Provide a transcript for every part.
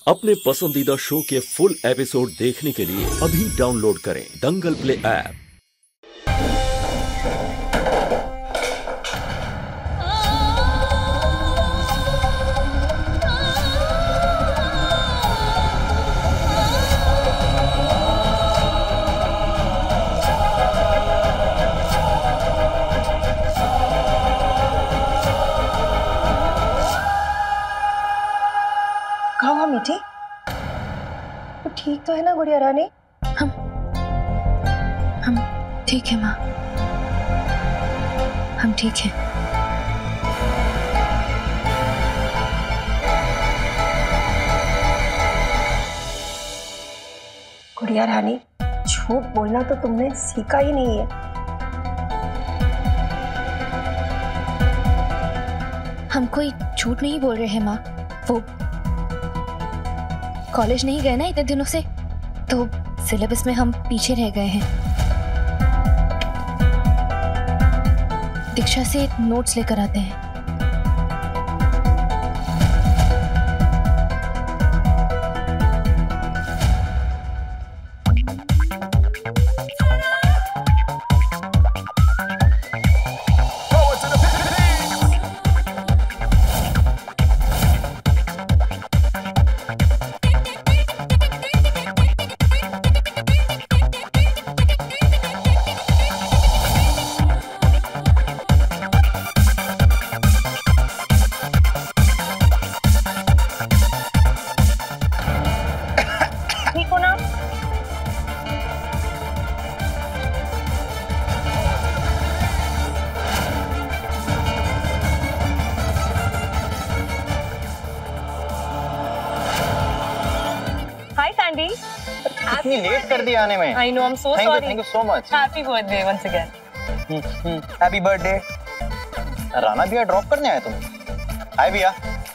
अपने पसंदीदा शो के फुल एपिसोड देखने के लिए अभी डाउनलोड करें दंगल प्ले ऐप। कहाँ मीठी? तो ठीक तो है ना गुड़िया रानी? हम ठीक है माँ, हम ठीक हैं। गुड़िया रानी, झूठ बोलना तो तुमने सीखा ही नहीं है। हम कोई झूठ नहीं बोल रहे हैं माँ। वो कॉलेज नहीं गए ना इतने दिनों से, तो सिलेबस में हम पीछे रह गए हैं। दीक्षा से नोट्स लेकर आते हैं। इतनी लेट कर दिया आने में। I know, I'm so sorry. Thank you so much. Happy birthday once again. Happy birthday. Rana भैया ड्रॉप करने आए तुम? हाय भैया।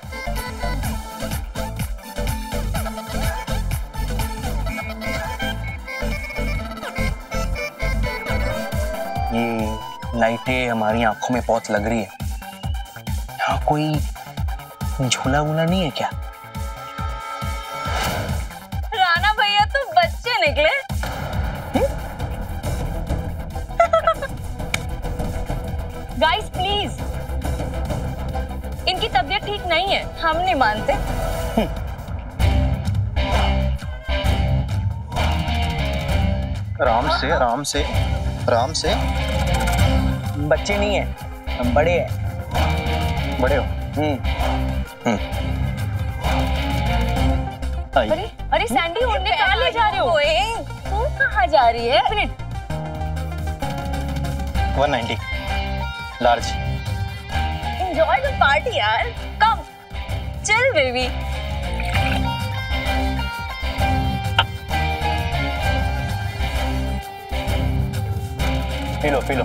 ये लाइटें हमारी आंखों में बहुत लग रही है। यहाँ कोई झूला वूला नहीं है क्या? राना भैया तो बच्चे निकले। गाइस प्लीज, इनकी तबीयत ठीक नहीं है, हम नहीं मानते। आराम से, आराम से, आराम से। बच्चे नहीं है, हम बड़े हैं। बड़े हो? अरे अरे सैंडी, उन्हें कहाँ ले जा रहे हो? तू कहाँ जा रही है? एक minute. 190 large. Enjoy the party यार। Come, chill baby। पी लो, पी लो।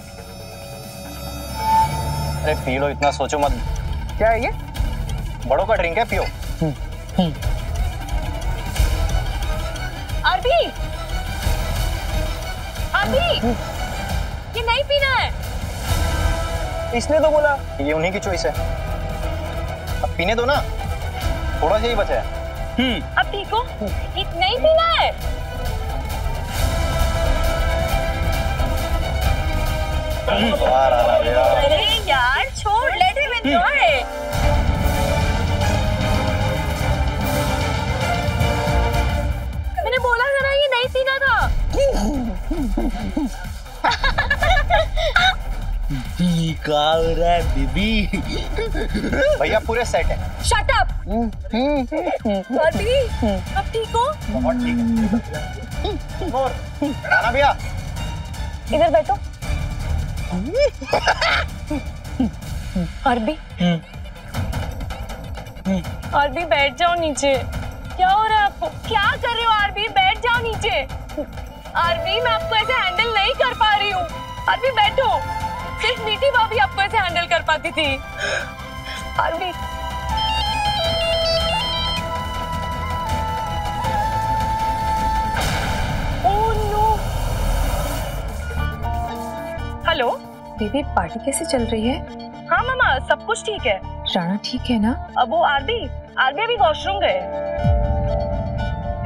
अरे पी लो, इतना सोचो मत। क्या है ये? बड़ों का ड्रिंक है, पियो। आरबी, आरबी, ये नहीं पीना है। इसने तो बोला ये उन्हीं की चॉइस है। अब पीने दो ना, थोड़ा सा ही बचा है। अब ठीक हो? इतना ही पीना है। अरे यार छोड़, लेट हिम एंजॉय। मैंने बोला था ना ये नहीं पीना था। क्या हो रहा है बीबी? भैया पूरे सेट है। Shut up. अभी अब ठीक हो? बहुत ठीक है। और राना भैया इधर बैठो। आरबी, आरबी बैठ जाओ नीचे। क्या हो रहा है आपको? क्या कर रहे हो आरबी? बैठ जाओ नीचे। आरबी, मैं आपको ऐसे हैंडल नहीं कर पा रही हूँ। आरबी बैठो। सिर्फ मीठी भाभी आपको ऐसे हैंडल कर पाती थी। आरबी, oh no. Hello baby, party कैसे चल रही है? हाँ मामा, सब कुछ ठीक है। राणा ठीक है ना? अब वो आरबी अभी वॉशरूम गए।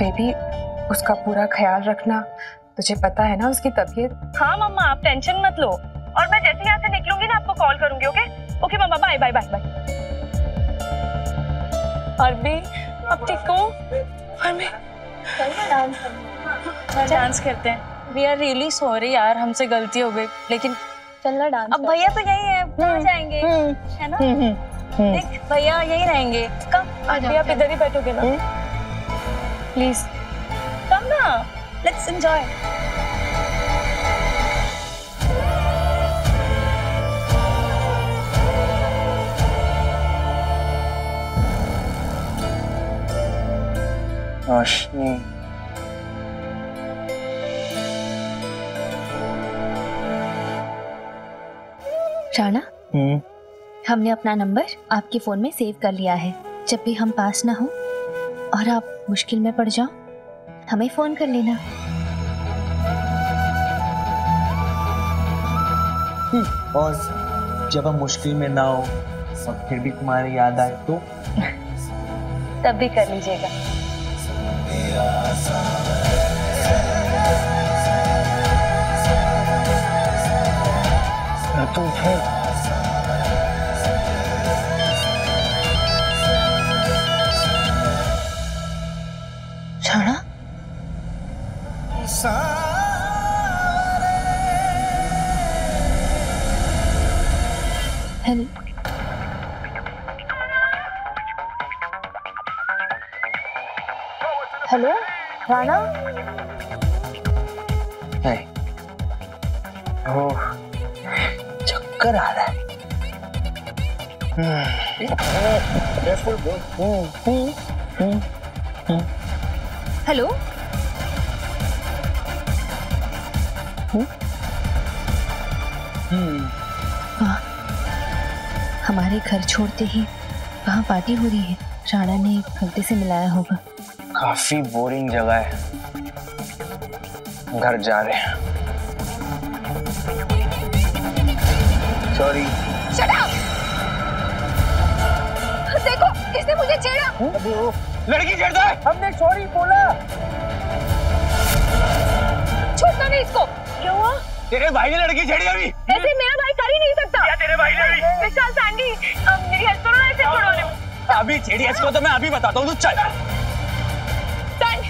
बेबी उसका पूरा ख्याल रखना, तुझे पता है ना उसकी तबीयत। हाँ मम्मा, आप टेंशन मत लो, और मैं जैसे यहाँ से निकलूंगी ना आपको कॉल करूंगी। Okay okay mamma, bye bye bye bye. R B ठीक हो? और मैं डांस करते हैं। वी आर रियली सॉरी यार, हमसे गलती हो गई, लेकिन चलना डांस। अब भैया तो यही है, कहाँ जाएंगे, है ना? देख भैया यही रहेंगे। कम आरबी, आप इधर ही बैठोगे ना? प्लीज कम ना, लेट्स एंजॉय। रोशनी, राणा, हमने अपना नंबर आपके फोन में सेव कर लिया है। जब भी हम पास ना हो और आप मुश्किल में पड़ जाओ, हमें फोन कर लेना। और जब हम मुश्किल में ना हो और फिर भी तुम्हारी याद आए तो तब भी कर लीजिएगा। तुम है राणा, हेलो, हेलो राणा। नहीं, ओह चक्कर आ रहा है। हेलो, वाह, हमारे घर छोड़ते ही वहाँ पार्टी हो रही है। राणा ने गलती से मिलाया होगा। काफी बोरिंग जगह है, घर जा रहे हैं। सॉरी। देखो इसने मुझे छेड़ा। लड़की छेड़ता है। हमने सॉरी बोला। छोड़ना नहीं इसको। क्या हुआ? तेरे भाई ने लड़की छेड़ी अभी। ऐसे मेरा भाई कर ही नहीं सकता। या तेरे भाई ने भी। विशाल, सैंडी, मेरी हेल्प करो ना इसे छोड़वाने में। अभी छेड़ी इसको तो मैं अभी बताता हूँ, तू चल। सैंडी,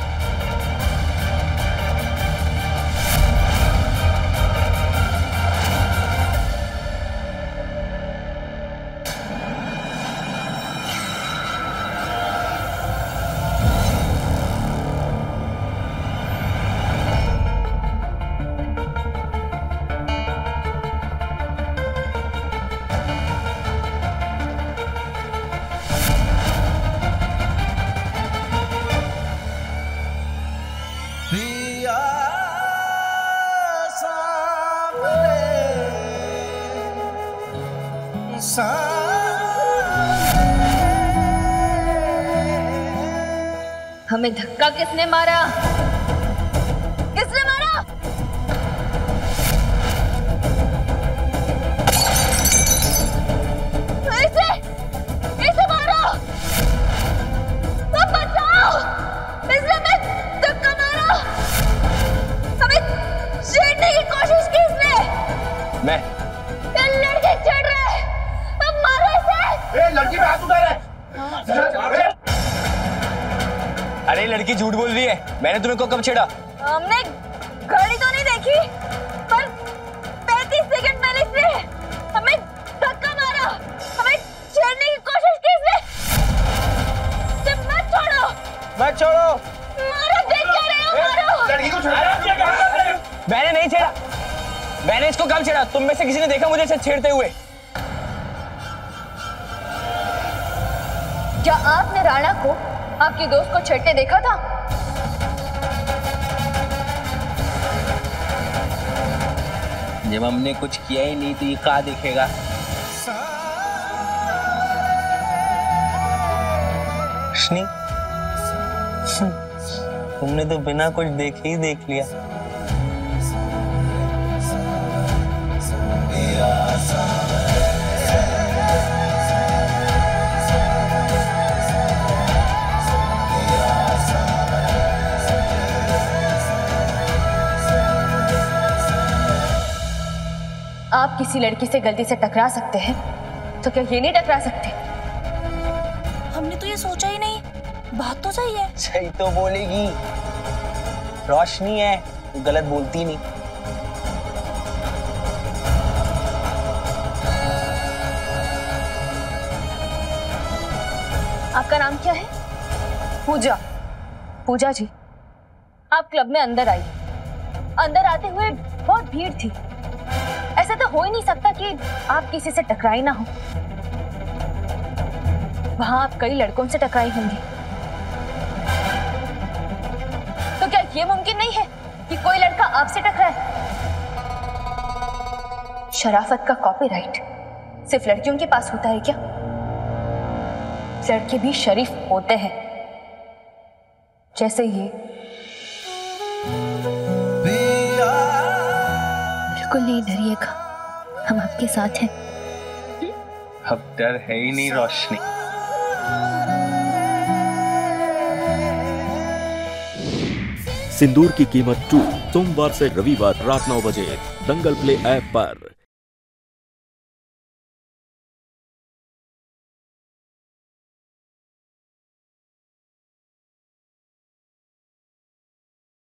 हमें धक्का किसने मारा? किसने मारा? इसे मारो! अब बचाओ! इसने मैं धक्का मारा! हमें छेड़ने की कोशिश की इसने! मैं ये लड़के छेड़ रहे हैं! अब मारो इसे! लड़की पे हाथ उठा रहा है। अरे लड़की झूठ बोल रही है, मैंने तुम्हें को कब छेड़ा? हमने घड़ी तो नहीं देखी, पर 35 सेकंड पहले इसने हमें धक्का मारा, हमें छेड़ने की कोशिश की इसने। तुम मत छोड़ो। मत छोड़ो। मारो, देख क्या रहे हो, मारो। लड़की को छेड़ा। मैंने नहीं छेड़ा। मैंने इसको कब छेड़ा? तुम में से किसी ने देखा मुझे इसे छेड़ते हुए? क्या आपने राणा को आपकी दोस्त को छेड़ते देखा था? जब हमने कुछ किया ही नहीं तो ये कहाँ देखेगा? रोशनी, तुमने तो बिना कुछ देखे ही देख लिया। आप किसी लड़की से गलती से टकरा सकते हैं तो क्या ये नहीं टकरा सकते? हमने तो ये सोचा ही नहीं। बात तो सही है। सही तो बोलेगी, रोशनी है, वो गलत बोलती नहीं। आपका नाम क्या है? पूजा। पूजा जी, आप क्लब में अंदर आई। अंदर आते हुए बहुत भीड़ थी। ऐसा तो हो ही नहीं सकता कि आप किसी से टकराई ना हो। वहां आप कई लड़कों से टकराई होंगी, तो क्या ये मुमकिन नहीं है कि कोई लड़का आपसे टकराए? शराफत का कॉपीराइट सिर्फ लड़कियों के पास होता है क्या? लड़के भी शरीफ होते हैं, जैसे ये। बिल्कुल नहीं डरिएगा, हम आपके साथ हैं। अब डर है ही नहीं रोशनी। सिंदूर की कीमत 2 सोमवार से रविवार रात 9 बजे दंगल प्ले ऐप पर।